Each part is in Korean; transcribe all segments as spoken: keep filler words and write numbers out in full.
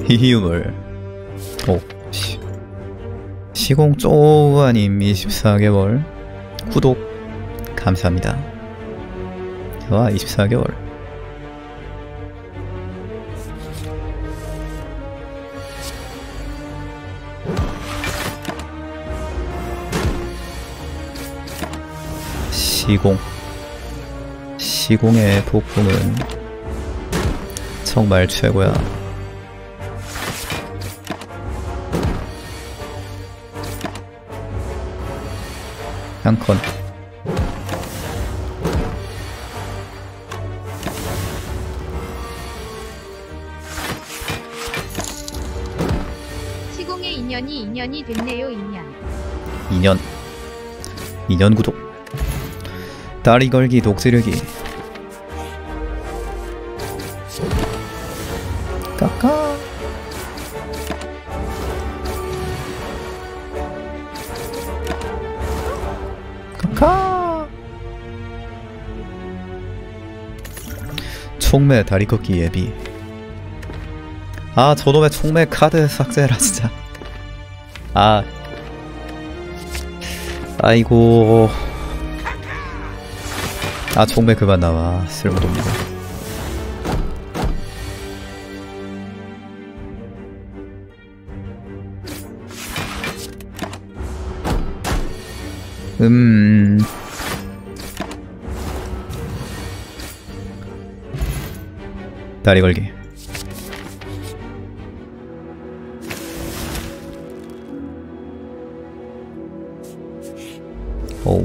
희유물. 오, 시. 시공 쪼아님 이십사 개월 구독 감사합니다. 와, 이십사 개월. 시공. 시공의 폭풍은 정말 최고야. 한컨. 시공의 인연이 인연이 됐네요. 인연. 인연. 인연 구독. 다리 걸기 독지르기. 까까. 까까. 총매 다리 걷기 예비. 아, 저놈의 총매 카드 삭제라 진짜. 아. 아이고. 아, 총매 그만 나와. 쓸모도 없는 거. 음. 다리 걸기. 오.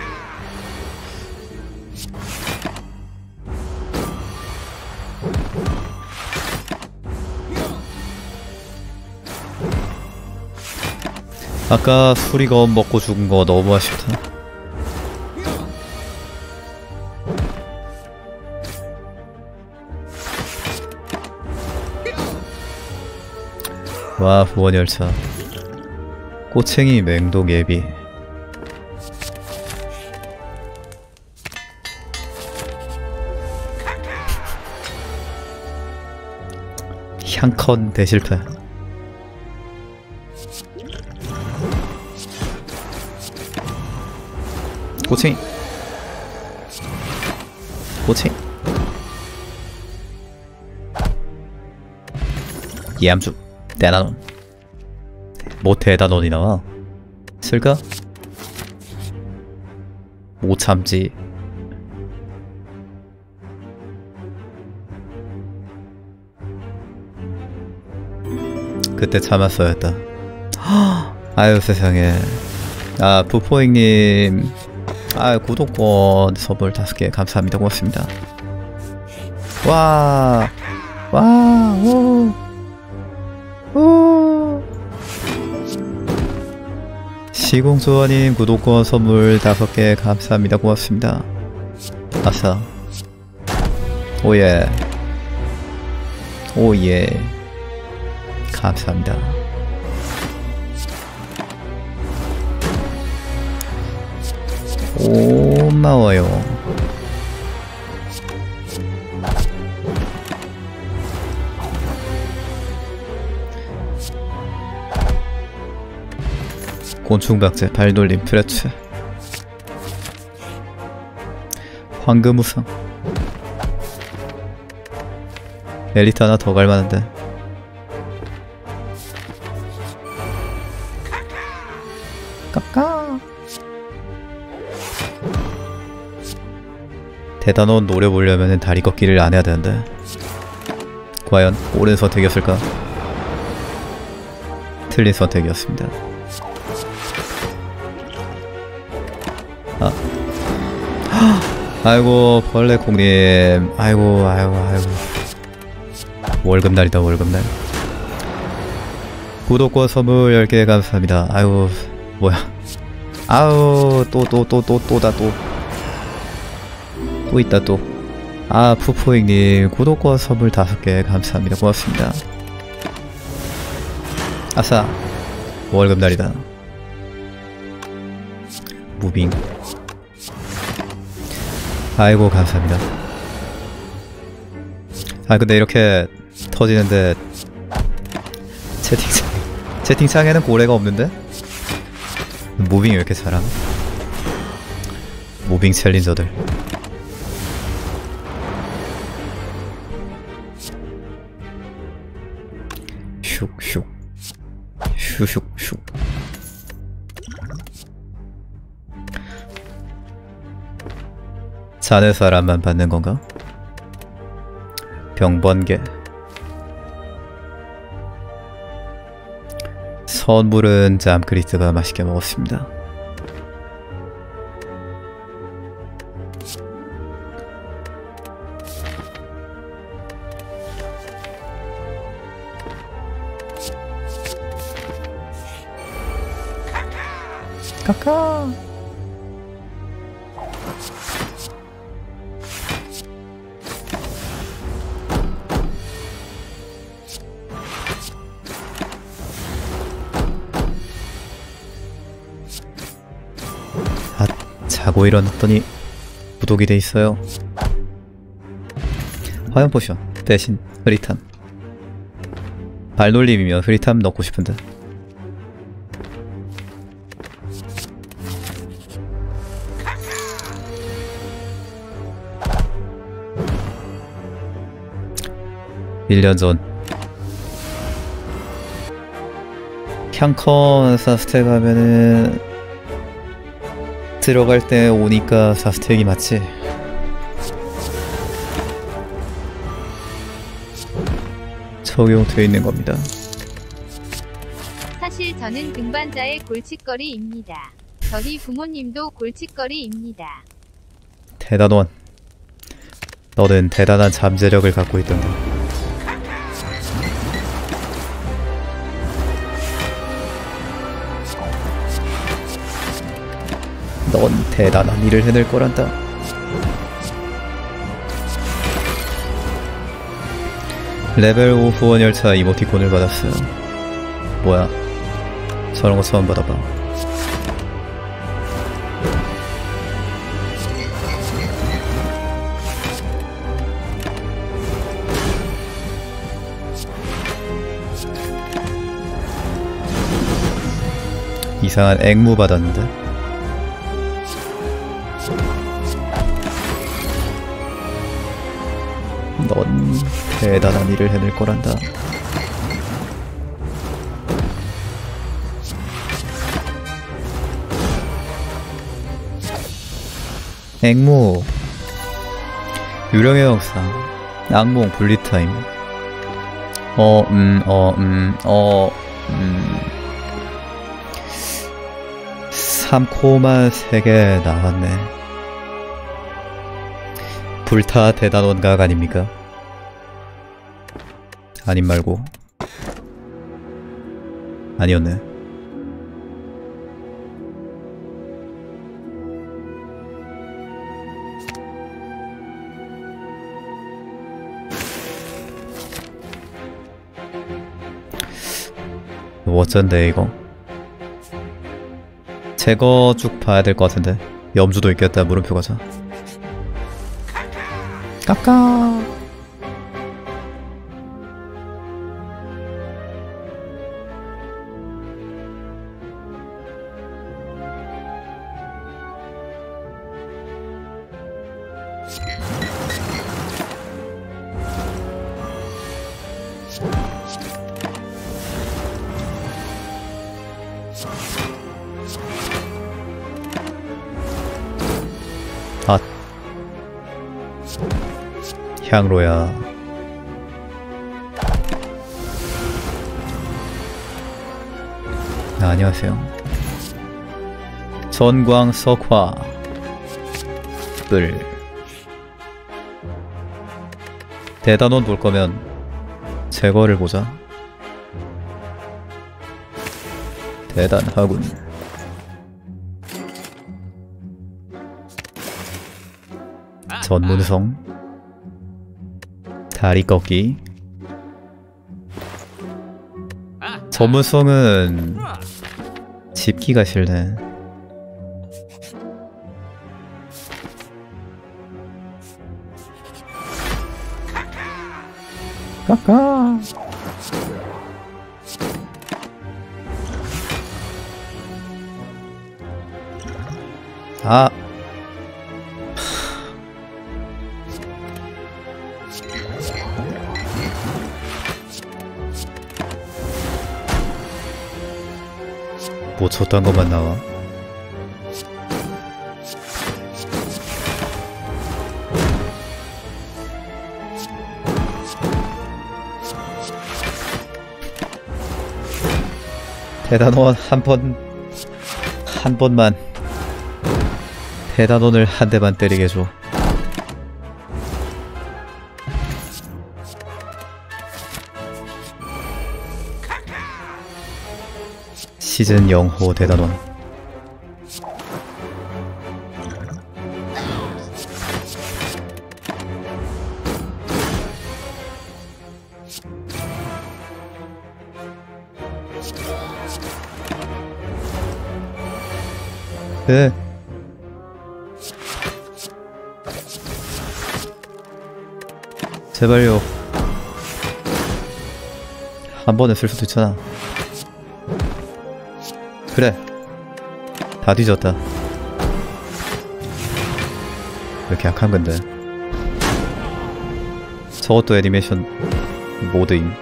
아까 수리검 먹고 죽은 거 너무 아쉽다. 와, 후원열차. 꼬챙이 맹독 예비. 향컨 대실패. 꼬챙이. 꼬챙이. 이암주. 대단원. 뭐 대단원이 나와? 쓸까? 못 참지. 그때 참았어야 했다. 아유 세상에. 아, 부포잉님. 아, 구독권 선물 다섯 개 감사합니다. 고맙습니다. 와. 와. 오. 오. 시공소아님 구독권 선물 다섯 개 감사합니다. 고맙습니다. 아싸. 오예. 오예. 감사합니다. 고마워요. 곤충박제 발돌림 프레츠. 황금우상. 엘리트 하나 더 갈만한데. 까까. 대단원 노려보려면 다리 걷기를 안 해야 되는데. 과연 옳은 선택이었을까? 틀린 선택이었습니다. 아. 아이고 벌레콩님. 아이고 아이고 아이고. 월급날이다 월급날. 구독과 선물 열 개 감사합니다. 아이고 뭐야. 아우 또 또 또 또 또다 또. 또 있다 또. 아, 푸푸잉님 구독과 선물 다섯 개 감사합니다. 고맙습니다. 아싸. 월급날이다. 무빙. 아이고 감사합니다. 아, 근데 이렇게 터지는데 채팅창 채팅창에는 고래가 없는데? 무빙이 왜 이렇게 잘함? 무빙 챌린저들. 슉슉 슉슉슉. 자는 사람만 받는 건가? 병번개. 선물은 잠크리스가 맛있게 먹었습니다. 카카. 아, 자고 일어났더니 구독이 돼 있어요. 화염 포션 대신 흐릿함. 발놀림이면 흐릿함 넣고 싶은데. 일 년 전 캬컨 사 스택 하면은 들어갈 때 오니까 사 스택이 맞지? 적용되어 있는 겁니다. 사실 저는 등반자의 골칫거리입니다. 저희 부모님도 골칫거리입니다. 대단원. 너는 대단한 잠재력을 갖고 있던데. 넌 대단한 일을 해낼 거란다. 레벨 오 후원열차 이모티콘을 받았어요. 뭐야, 저런 거 처음 받아봐. 이상한 앵무 받았는데. 넌 대단한 일을 해낼 거란다. 앵무 유령의 영상 악몽 분리타임. 어, 음, 어, 음, 어, 음 삼 코만 세 개 나왔네. 불타 대단원각 아닙니까? 아님 말고 아니었네. 어쩐데 이거? 제거 쭉 봐야 될 것 같은데. 염주도 있겠다. 물음표 가자. 까까. 아, 향로야. 아, 안녕하세요. 전광석화 뿔. 대단원 볼 거면 제거를 보자. 대단하군. 전문성 다리 꺾기. 전문성은 집기가 싫네. 까까. 아 뭐 저딴 것만 나와. 대단원 한 번, 한 번만 대단원을 한 대만 때리게 줘. 시즌 영호 대단원. 네. 제발요. 한 번에 쓸 수도 있잖아. 그래. 다 뒤졌다. 왜 이렇게 약한 건데. 저것도 애니메이션 모드임.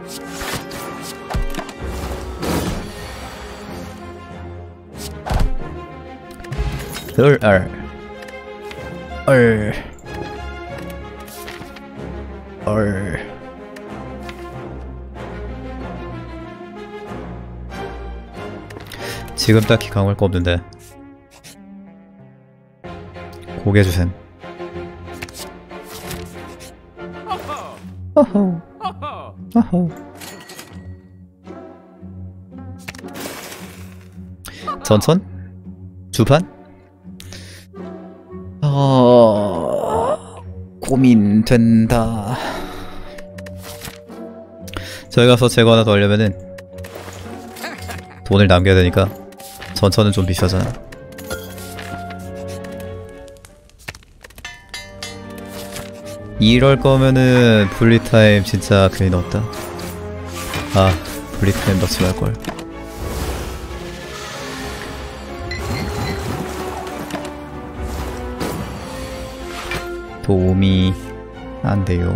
얼, 얼, 얼, 얼. 지금 딱히 강할 거 없는데 고개 주셈. 어허, 어허. 전천? 주판? 어... 고민된다. 저기 가서 재고 하나 더 하려면은 돈을 남겨야 되니까 전천은 좀 비싸잖아. 이럴 거면은 분리타임 진짜 괜히 넣었다. 아, 분리타임 넣지 말걸. 도움이 안 돼요.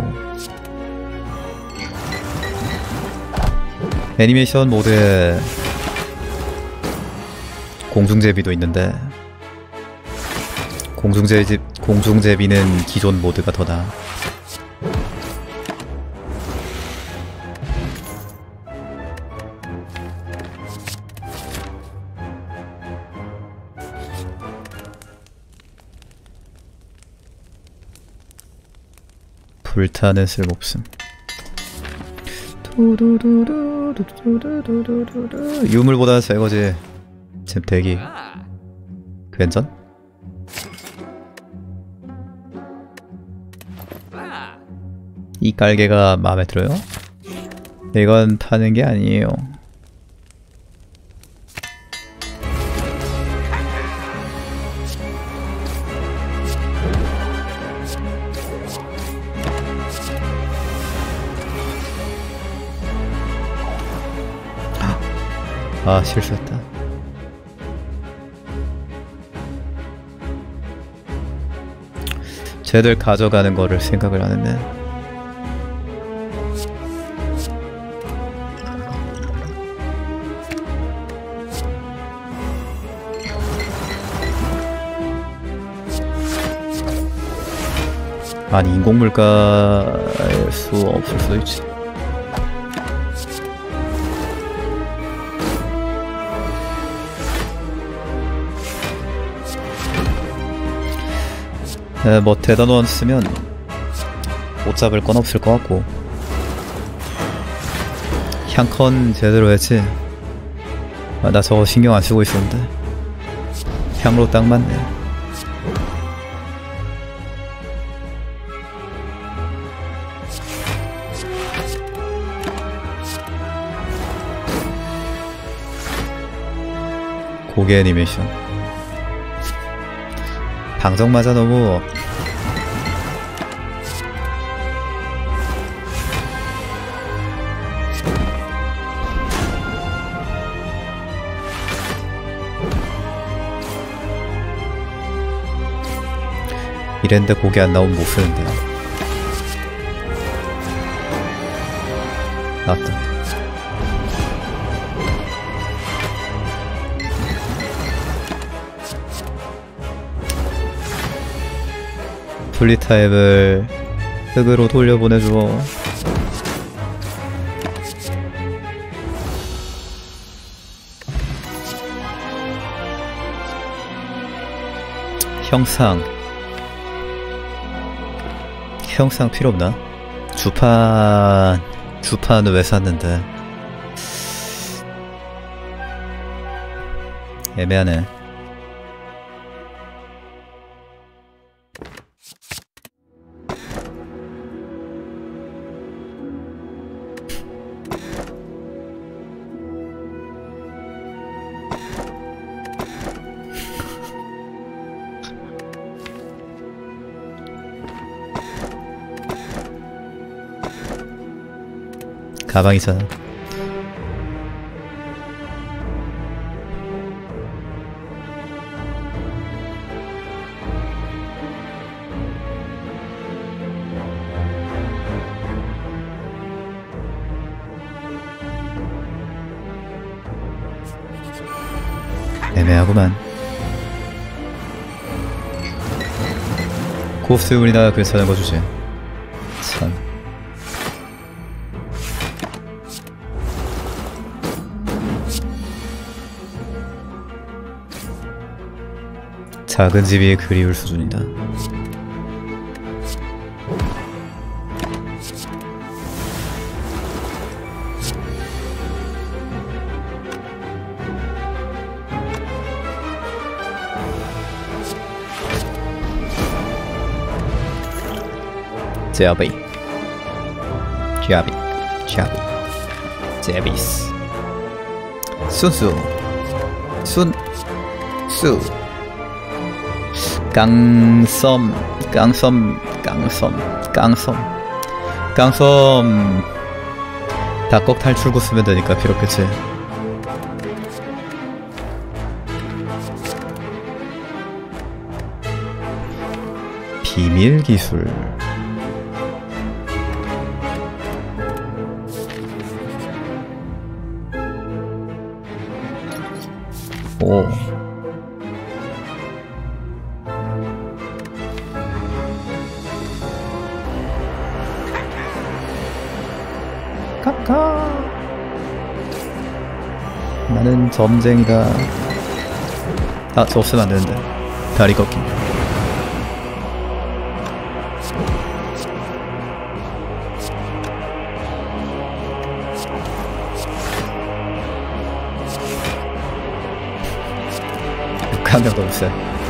애니메이션 모드에 공중제비도 있는데 공중제비, 공중제비는 기존 모드가 더 나아. 불타는 쓸모없음. 유물보다 새거지. 집 대기. 괜찮? 이 깔개가 마음에 들어요? 이건 타는 게 아니에요. 아, 실수했다. 쟤들 가져가는 거를 생각을 안 했네. 아니, 인공물가일 수 없을 수도 있지. 에, 뭐 대단원 쓰면 못 잡을 건 없을 것 같고. 향컨 제대로 했지. 아, 나 저거 신경 안 쓰고 있었는데 향로 딱 맞네. 고개 애니메이션. 방정맞아 너무. 이랜데 고기 안 나오면 못 쓰는데. 나왔다. 분리타입을 흙으로 돌려보내줘. 형상 형상 필요 없나? 주판 주판은 왜 샀는데? 애매하네. 가방이잖아. 애매하구만. 고수운이나 괜찮은 거 주지. 참. 작은 집이 그리울 수준이다. 제비 제비 제비 제비스 순수 순수 깡섬 깡섬 깡섬 깡섬 깡섬 닭꺽 탈출구 쓰면 되니까 필요 없겠지. 비밀 기술. 오. 카카. 나는 점쟁이다. 아, 저 없으면 안 되는데. 다리 꺾기. 한 명 더 없어요.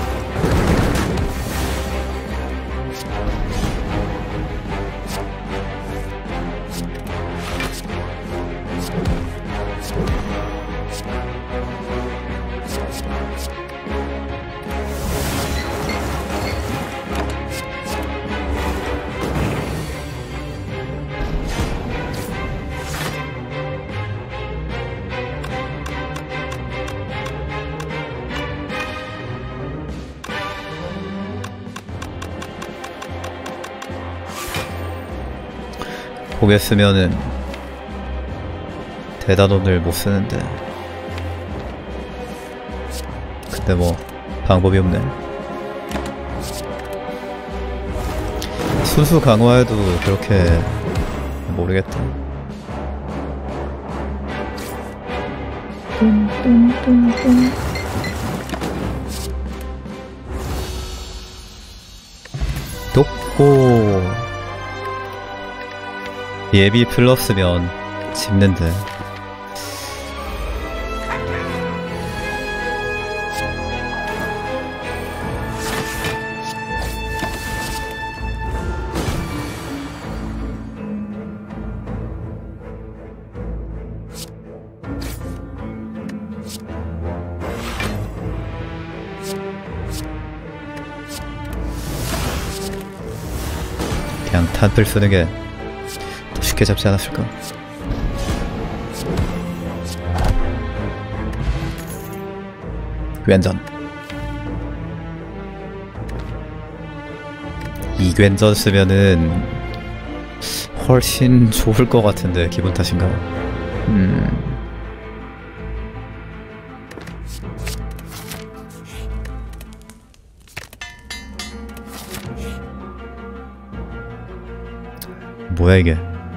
고개 쓰면은 대단원을 못 쓰는데. 근데 뭐 방법이 없네. 순수 강화해도 그렇게 모르겠다. 뚠뚠뚠뚠. 돕고 예비 플러스면 집는데. 그냥 탄플 쓰는 게 쉽게 잡지 않았을까? 왼전 이견전 쓰면은 훨씬 좋을 것 같은데 기분 탓인가? 음... 뭐야 이게?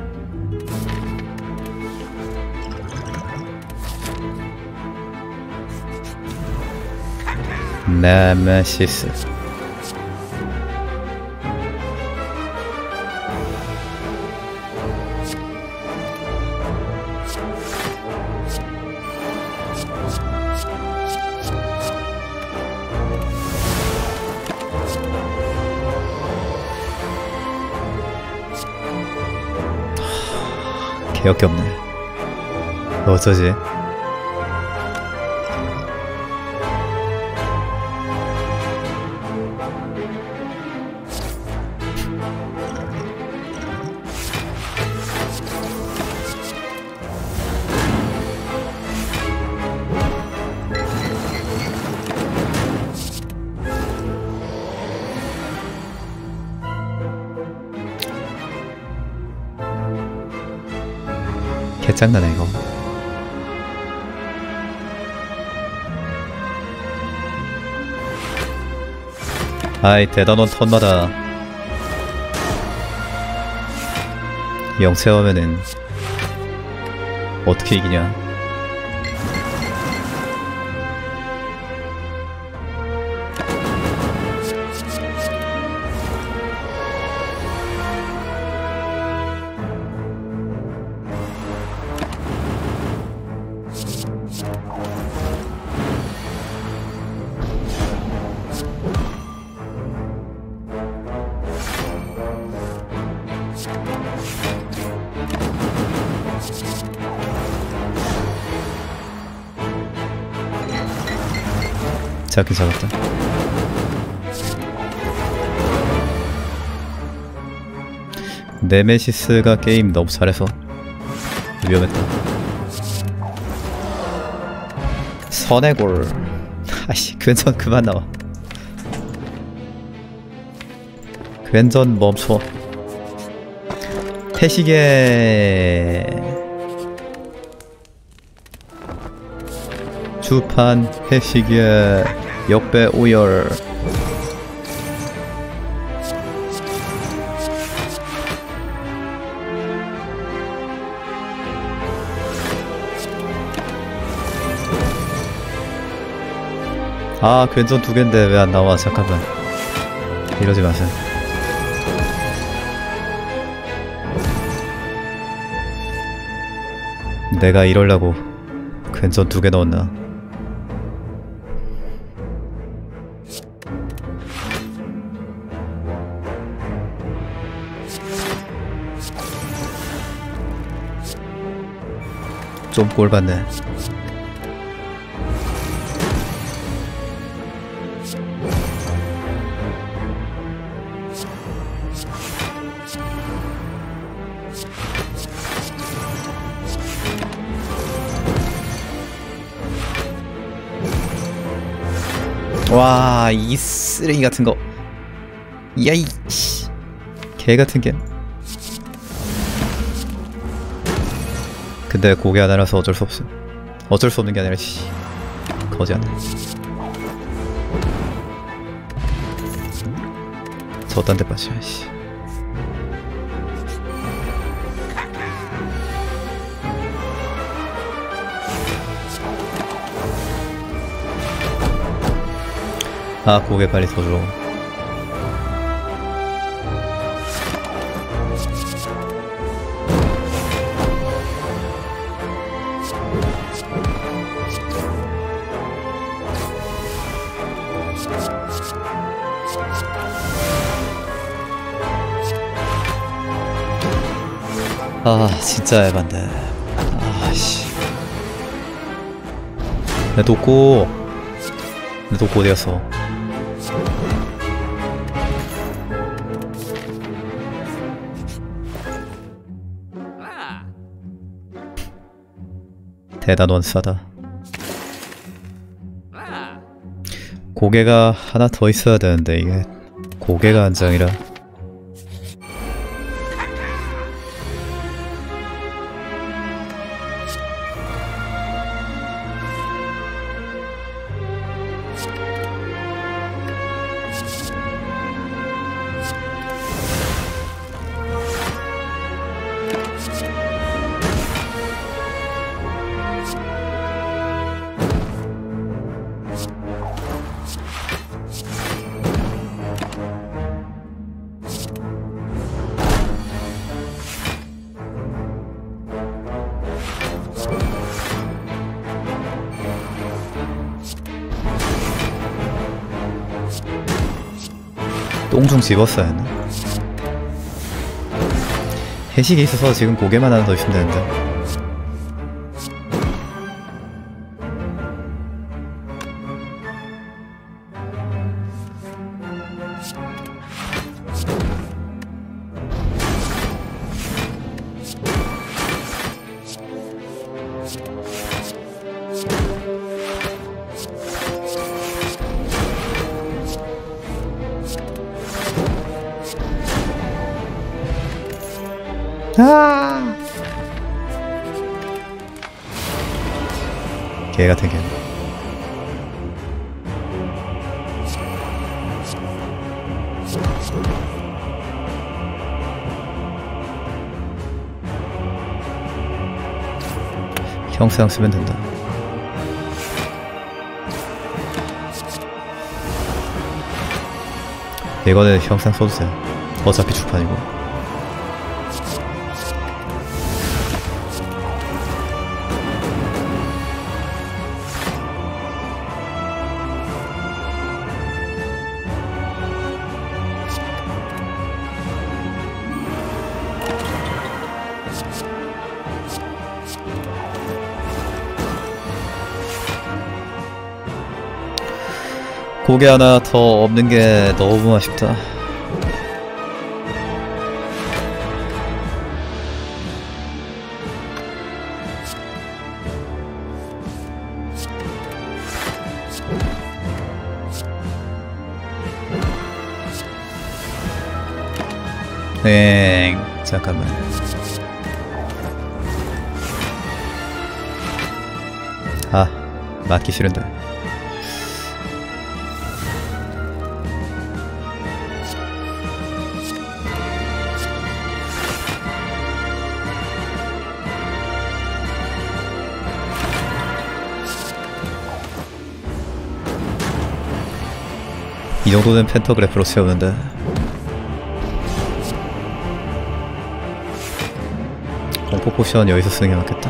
네메시스. 역겹네. 어쩌지? 개짱나네 이거. 아이 대단원 턴마다 영 채우면은 어떻게 이기냐. 잡긴 잡았다. 네메시스가 게임 너무 잘해서 위험했다. 선해골. 아씨 괜전 그만 나와. 괜전 멈춰. 태시계 주판 해시계 역배 오열. 아 괜전 두 갠데 왜 안 나와. 잠깐만 이러지 마세요. 내가 이럴라고 괜전 두 개 넣었나. 좀 꼴받네. 와, 이 쓰레기 같은 거. 야이 씨. 개 같은 게. 근데 고개 하나라서 어쩔 수 없어. 어쩔 수 없는 게 아니라 씨. 거지 않네. 저딴 데 빠져 씨. 아 고개 빨리 더 줘. 아 진짜 에반데. 아씨 내 독고 내 독고 어디갔어. 대단 원싸다. 고개가 하나 더 있어야 되는데 이게 고개가 한 장이라 똥 좀 집었어야 했나? 해식이 있어서 지금 고개만 하나 더 있으면 되는데. 아! 개 같은 개. 형상 쓰면 된다. 이거는 형상 써도 돼. 어차피 주판이고. 고개 하나 더 없는 게 너무 아쉽다. 엥, 잠깐만. 아, 맞기 싫은데. 이 정도는 펜터그래프로 채우는데. 공포 포션 여기서 쓰는 게 맞겠다.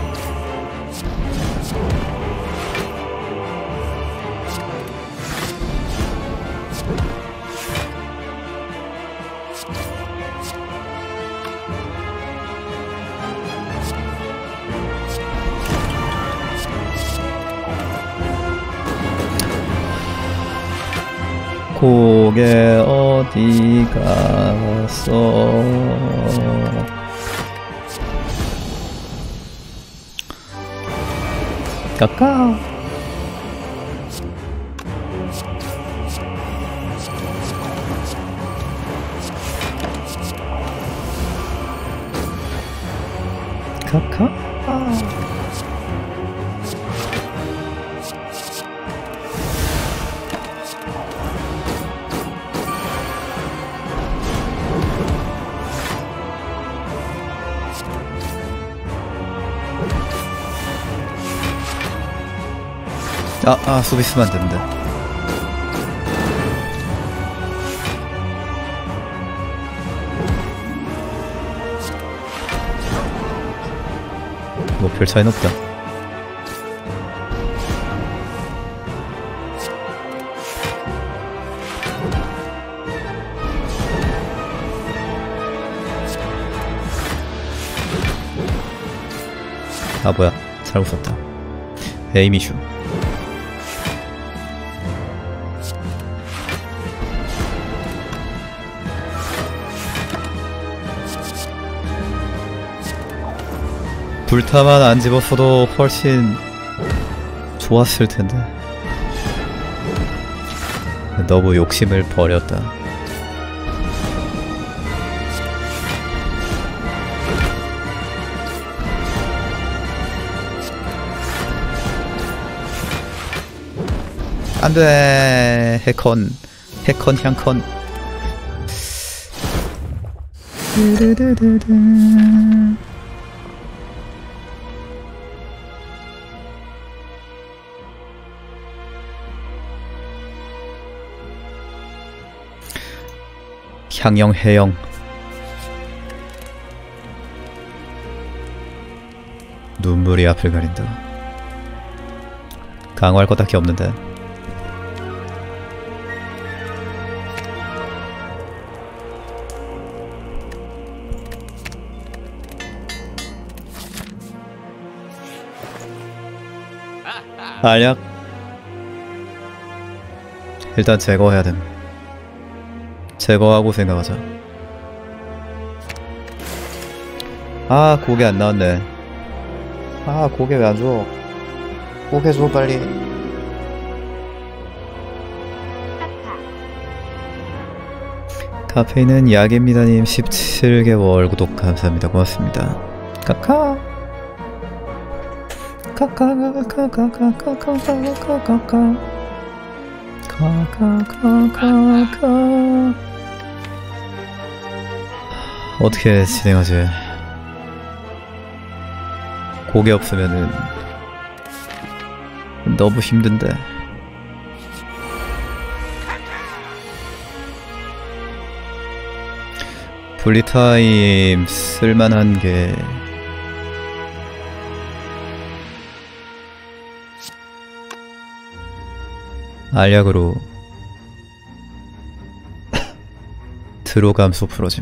고개 어디 갔어? 까까. 까까. 아, 아, 수비 쓰면 안 되는데. 뭐 별 차이는 없다. 아, 뭐야. 잘못 썼다. 에이미슈. 불타만 안 집었어도 훨씬 좋았을 텐데. 너무 욕심을 버렸다. 안돼. 해컨 해컨 향컨. 향영 해영. 눈물이 앞을 가린다. 강화할 거 딱히 없는데. 알약 일단 제거해야 됨. 제거하고 생각하자. 아 고개 안 나왔네. 아 고개 왜 안 줘? 고개 줘 빨리. 카페인은 약입니다님 십칠 개월 구독 감사합니다. 고맙습니다. 카카 카카카카카카카카카카카카 카카카카카. 어떻게 진행하지? 고개 없으면은 너무 힘든데. 분리타임 쓸만한 게 알약으로 드로 감소 풀어짐.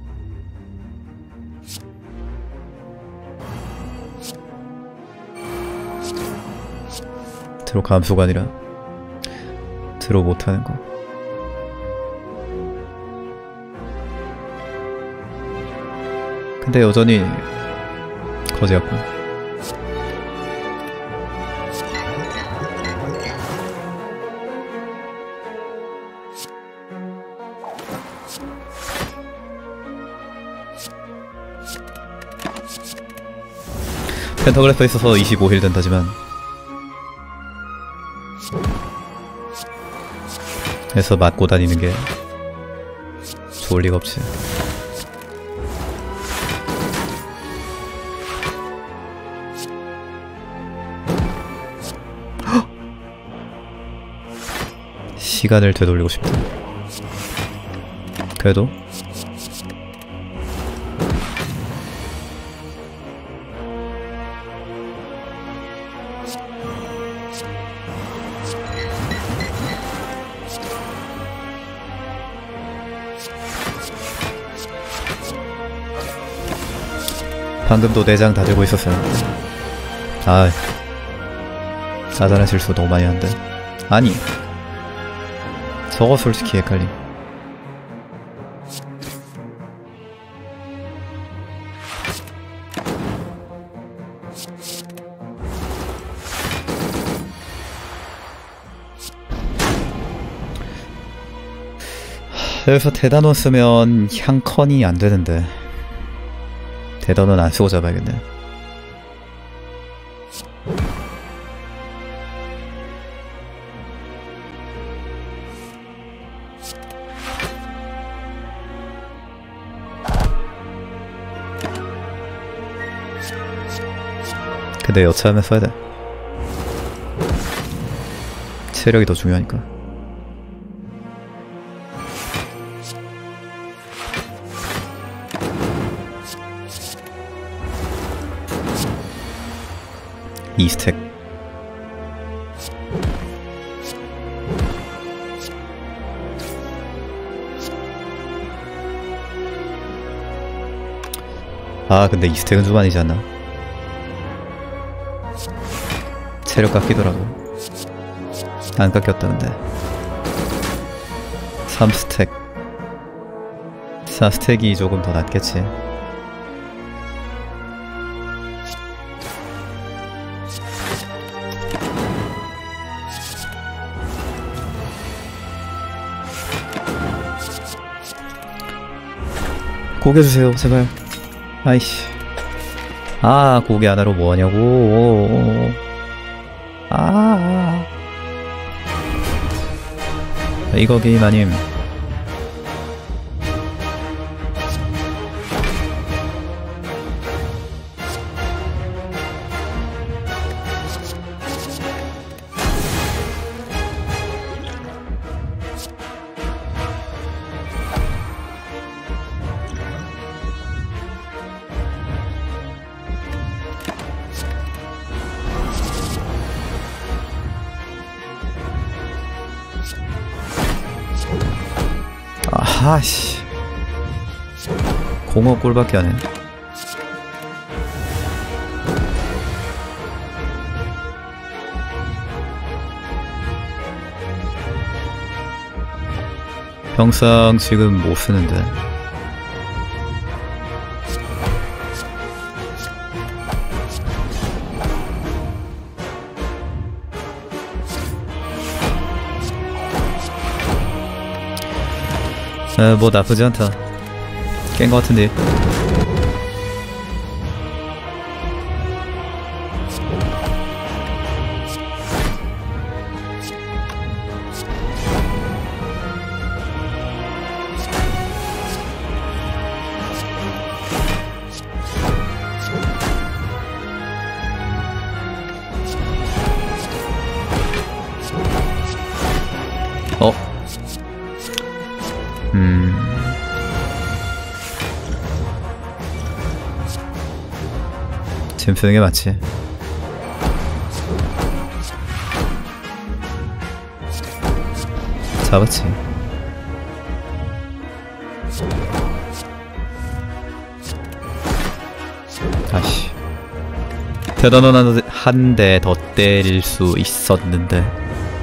드로 감소가 아니라 드로 못하는 거. 근데 여전히 거지 같고. 펜타글래프에 있어서 이십오 일 된다지만 해서 맞고 다니는 게 좋을 리가 없지. 시간을 되돌리고 싶다. 그래도 방금도 내장 다 들고 있었어요. 아, 짜잔한 실수 너무 많이 한데. 아니, 저거 솔직히 헷갈림. 여기서 대단원 쓰면 향컨이 안 되는데. 대단원 안 쓰고 잡아야겠네. 근데 여차하면 써야 돼. 체력이 더 중요하니까. 이 스택. 아 근데 이 스택은 좀 아니지 않나? 체력 깎이더라고. 안 깎였다 근데. 삼 스택 사 스택이 조금 더 낫겠지. 고개 주세요 제발. 아이씨. 아 고개 하나로 뭐하냐고. 아 이거 게임 아님. 아하씨. 공업 꼴밖에 안해. 평상 지금 못 쓰는데. 아, 뭐 나쁘지 않다. 깬 거 같은데. 어? 음... 지금 쓰는 게 맞지? 잡았지. 아씨, 대단한 한 대 더 때릴 수 있었는데.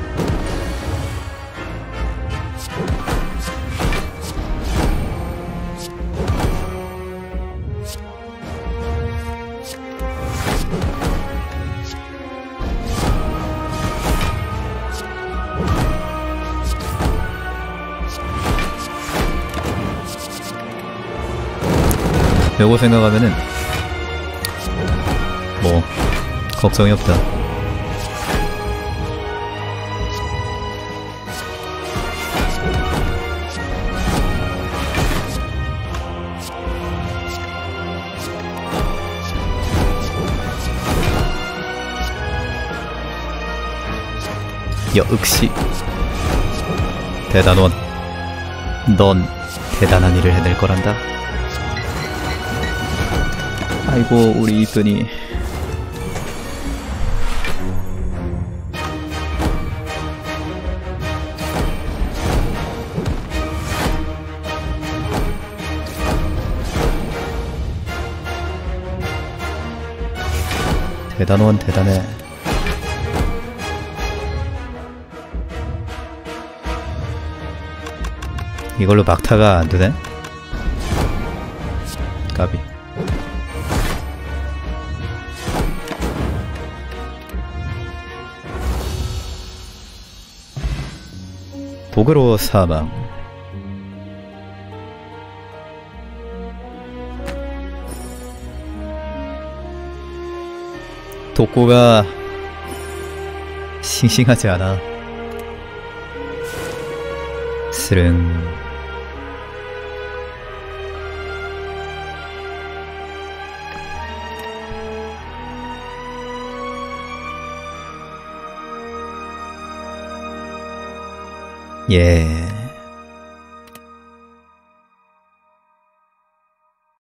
요거 생각하면은 뭐 걱정이 없다. 역시 대단원, 넌 대단한 일을 해낼 거란다. 아이고 우리 이쁜이. 대단원 대단해. 이걸로 막타가 안 되네? 까비. 독으로 사망. 독고가 싱싱하지 않아. 스릉. 예.